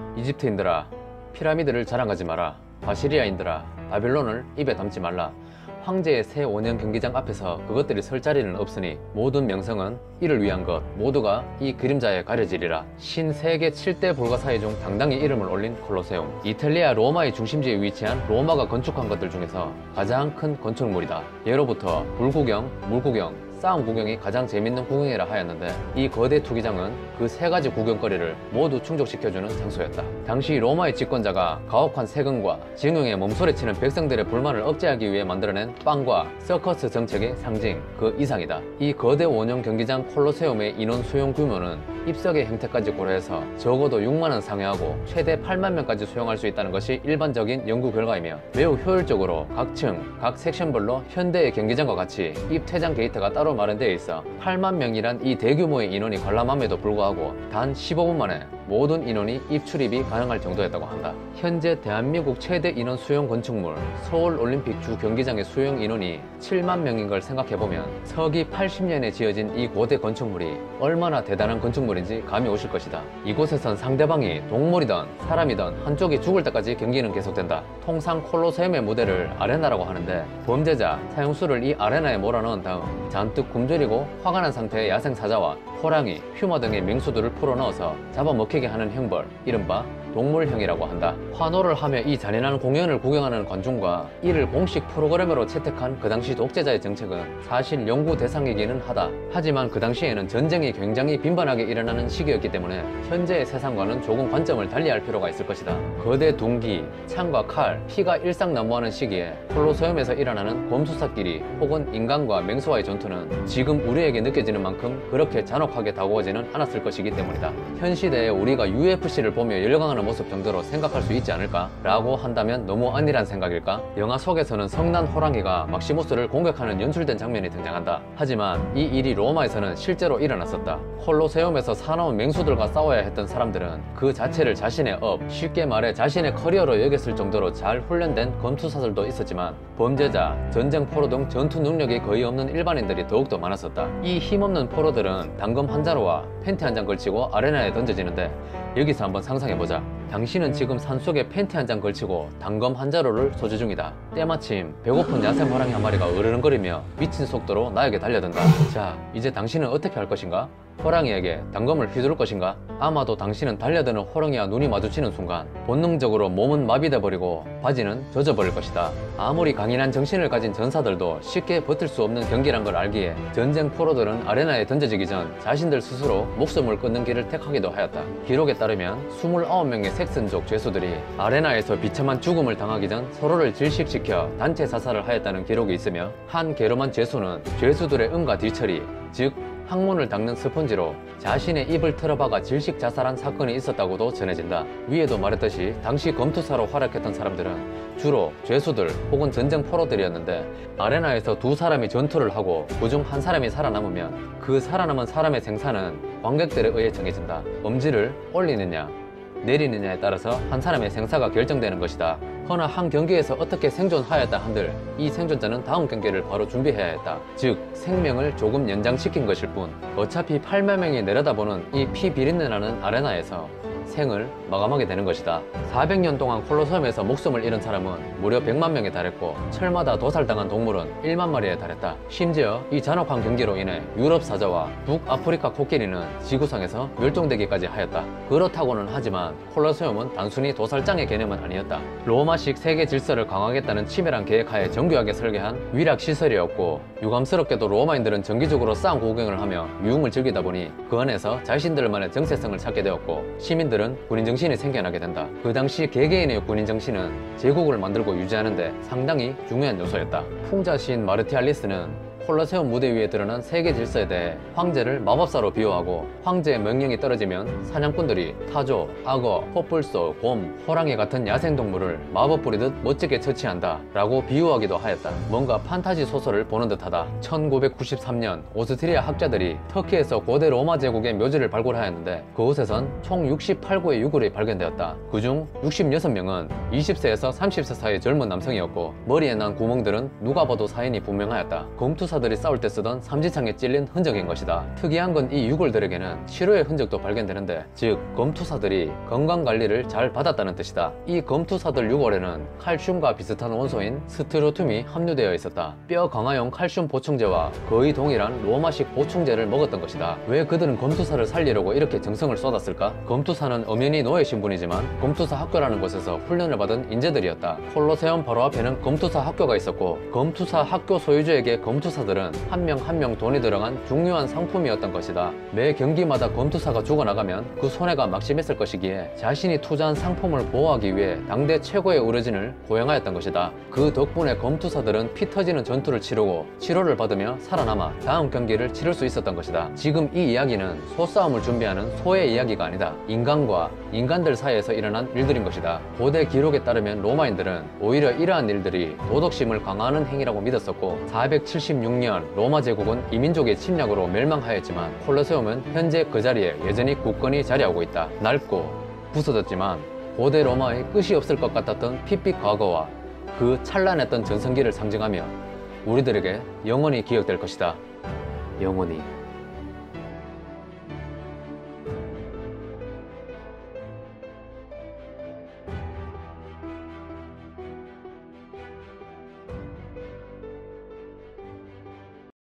이집트인들아, 피라미드를 자랑하지 마라. 바시리아인들아, 바빌론을 입에 담지 말라. 황제의 새 원형 경기장 앞에서 그것들이 설 자리는 없으니 모든 명성은 이를 위한 것, 모두가 이 그림자에 가려지리라. 신세계 7대 불가사의 중 당당히 이름을 올린 콜로세움. 이탈리아 로마의 중심지에 위치한 로마가 건축한 것들 중에서 가장 큰 건축물이다. 예로부터 불구경, 물구경, 싸움 구경이 가장 재밌는 구경이라 하였는데, 이 거대 투기장은 그 세 가지 구경거리를 모두 충족시켜주는 장소였다. 당시 로마의 집권자가 가혹한 세금과 징용에 몸소리치는 백성들의 불만을 억제하기 위해 만들어낸 빵과 서커스 정책의 상징 그 이상이다. 이 거대 원형 경기장 콜로세움의 인원 수용 규모는 입석의 형태까지 고려해서 적어도 6만원 상회하고 최대 8만 명까지 수용할 수 있다는 것이 일반적인 연구 결과이며, 매우 효율적으로 각 층, 각 섹션별로 현대의 경기장과 같이 입 퇴장 게이트가 따로 마련되어 있어 8만 명이란 이 대규모의 인원이 관람함에도 불구하고 단 15분 만에 모든 인원이 입출입이 가능할 정도였다고 한다. 현재 대한민국 최대 인원 수용 건축물 서울올림픽 주 경기장의 수용 인원이 7만 명인 걸 생각해보면 서기 80년에 지어진 이 고대 건축물이 얼마나 대단한 건축물인지 감이 오실 것이다. 이곳에선 상대방이 동물이든 사람이든 한쪽이 죽을 때까지 경기는 계속된다. 통상 콜로세움의 무대를 아레나라고 하는데, 범죄자, 사형수를 이 아레나에 몰아넣은 다음 잔뜩 굶주리고 화가 난 상태의 야생사자와 호랑이, 퓨마 등의 맹수들을 풀어넣어서 잡아먹히게 하는 형벌, 이른바 동물형이라고 한다. 환호를 하며 이 잔인한 공연을 구경하는 관중과 이를 공식 프로그램으로 채택한 그 당시 독재자의 정책은 사실 연구 대상이기는 하다. 하지만 그 당시에는 전쟁이 굉장히 빈번하게 일어나는 시기였기 때문에 현재의 세상과는 조금 관점을 달리할 필요가 있을 것이다. 거대 둔기, 창과 칼, 피가 일상난무하는 시기에 콜로세움에서 일어나는 곰투사끼리 혹은 인간과 맹수와의 전투는 지금 우리에게 느껴지는 만큼 그렇게 잔혹하게 다가오지는 않았을 것이기 때문이다. 현 시대에 우리가 UFC를 보며 열광하는 모습 정도로 생각할 수 있지 않을까? 라고 한다면 너무 안일한 생각일까? 영화 속에서는 성난 호랑이가 막시무스를 공격하는 연출된 장면이 등장한다. 하지만 이 일이 로마에서는 실제로 일어났었다. 콜로세움에서 사나운 맹수들과 싸워야 했던 사람들은 그 자체를 자신의 업, 쉽게 말해 자신의 커리어로 여겼을 정도로 잘 훈련된 검투사들도 있었지만, 범죄자, 전쟁 포로 등 전투 능력이 거의 없는 일반인들이 더욱더 많았었다. 이 힘없는 포로들은 당금 한 자루와 팬티 한 장 걸치고 아레나에 던져지는데, 여기서 한번 상상해보자. 당신은 지금 산속에 팬티 한 장 걸치고 단검 한 자루를 소지 중이다. 때마침 배고픈 야생 호랑이 한 마리가 으르렁거리며 미친 속도로 나에게 달려든다. 자, 이제 당신은 어떻게 할 것인가? 호랑이에게 단검을 휘두를 것인가? 아마도 당신은 달려드는 호랑이와 눈이 마주치는 순간 본능적으로 몸은 마비돼 버리고 바지는 젖어버릴 것이다. 아무리 강인한 정신을 가진 전사들도 쉽게 버틸 수 없는 경기란 걸 알기에 전쟁 포로들은 아레나에 던져지기 전 자신들 스스로 목숨을 끊는 길을 택하기도 하였다. 기록에 따르면 29명의 섹슨족 죄수들이 아레나에서 비참한 죽음을 당하기 전 서로를 질식시켜 단체 자살을 하였다는 기록이 있으며, 한 게르만 죄수는 죄수들의 응가 뒤처리, 즉 항문을 닦는 스펀지로 자신의 입을 틀어박아 질식 자살한 사건이 있었다고도 전해진다. 위에도 말했듯이 당시 검투사로 활약했던 사람들은 주로 죄수들 혹은 전쟁 포로들이었는데, 아레나에서 두 사람이 전투를 하고 그중 한 사람이 살아남으면 그 살아남은 사람의 생사는 관객들에 의해 정해진다. 엄지를 올리느냐 내리느냐에 따라서 한 사람의 생사가 결정되는 것이다. 허나 한 경기에서 어떻게 생존하였다 한들 이 생존자는 다음 경기를 바로 준비해야 했다. 즉 생명을 조금 연장시킨 것일 뿐, 어차피 8만 명이 내려다보는 이 피 비린내 나는 아레나에서 생을 마감하게 되는 것이다. 400년 동안 콜로세움에서 목숨을 잃은 사람은 무려 100만 명에 달했고, 철마다 도살당한 동물은 1만 마리에 달했다. 심지어 이 잔혹한 경기로 인해 유럽 사자와 북아프리카 코끼리는 지구상에서 멸종되기까지 하였다. 그렇다고는 하지만 콜로세움은 단순히 도살장의 개념은 아니었다. 로마식 세계 질서를 강화하겠다는 치밀한 계획하에 정교하게 설계한 위락시설이었고, 유감스럽게도 로마인들은 정기적으로 싸움 구경을 하며 유흥을 즐기다 보니 그 안에서 자신들만의 정체성을 찾게 되었고, 시민들은 군인 정신이 생겨나게 된다. 그 당시 개개인의 군인 정신은 제국을 만들고 유지하는데 상당히 중요한 요소였다. 풍자 시인 마르티알리스는 콜로세움 무대 위에 드러난 세계 질서에 대해 황제를 마법사로 비유하고, 황제의 명령이 떨어지면 사냥꾼들이 타조, 악어, 코뿔소, 곰, 호랑이 같은 야생동물을 마법 부리듯 멋지게 처치한다 라고 비유하기도 하였다. 뭔가 판타지 소설을 보는 듯하다. 1993년 오스트리아 학자들이 터키에서 고대 로마 제국의 묘지를 발굴하였는데, 그곳에선 총 68구의 유골이 발견되었다. 그중 66명은 20세에서 30세 사이의 젊은 남성이었고, 머리에 난 구멍들은 누가 봐도 사인이 분명하였다. 검투사 검투사들이 싸울 때 쓰던 삼지창에 찔린 흔적인 것이다. 특이한 건 이 유골들에게는 치료의 흔적도 발견되는데, 즉 검투사들이 건강관리를 잘 받았다는 뜻이다. 이 검투사들 유골에는 칼슘과 비슷한 원소인 스트로튬이 함유되어 있었다. 뼈 강화용 칼슘 보충제와 거의 동일한 로마식 보충제를 먹었던 것이다. 왜 그들은 검투사를 살리려고 이렇게 정성을 쏟았을까? 검투사는 엄연히 노예 신분이지만 검투사 학교라는 곳에서 훈련을 받은 인재들이었다. 콜로세움 바로 앞에는 검투사 학교가 있었고, 검투사 학교 소유주에게 검투사들은 한 명 한 명 돈이 들어간 중요한 상품이었던 것이다. 매 경기마다 검투사가 죽어나가면 그 손해가 막심했을 것이기에 자신이 투자한 상품을 보호하기 위해 당대 최고의 의료진을 고용하였던 것이다. 그 덕분에 검투사들은 피 터지는 전투를 치르고 치료를 받으며 살아남아 다음 경기를 치를 수 있었던 것이다. 지금 이 이야기는 소싸움을 준비하는 소의 이야기가 아니다. 인간과 인간들 사이에서 일어난 일들인 것이다. 고대 기록에 따르면 로마인들은 오히려 이러한 일들이 도덕심을 강화하는 행위라고 믿었었고, 476년 로마 제국은 이민족의 침략으로 멸망하였지만 콜로세움은 현재 그 자리에 여전히 굳건히 자리하고 있다. 낡고 부서졌지만 고대 로마의 끝이 없을 것 같았던 핏빛 과거와 그 찬란했던 전성기를 상징하며 우리들에게 영원히 기억될 것이다. 영원히.